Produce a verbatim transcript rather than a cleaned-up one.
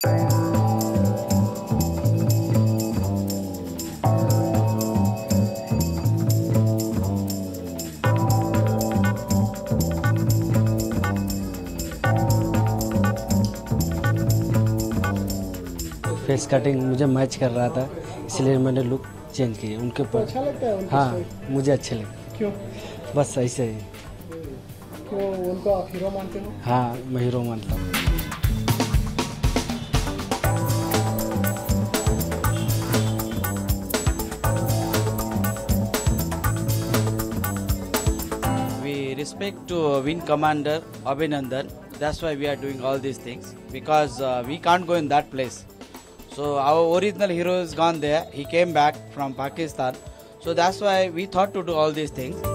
Face cutting मुझे match कर रहा था, इसलिए मैंने लुक चेंज किया उनके ऊपर। अच्छा लगता है उनका? हाँ, मुझे अच्छे लगे। क्यों? बस ऐसे ही। तो उनको आप हीरो मानते हो? हाँ, मैं हीरो मानता हूँ। We respect to Wing Commander Abhinandan. That's why we are doing all these things, because uh, we can't go in that place. So our original hero is gone there. He came back from Pakistan. So that's why we thought to do all these things.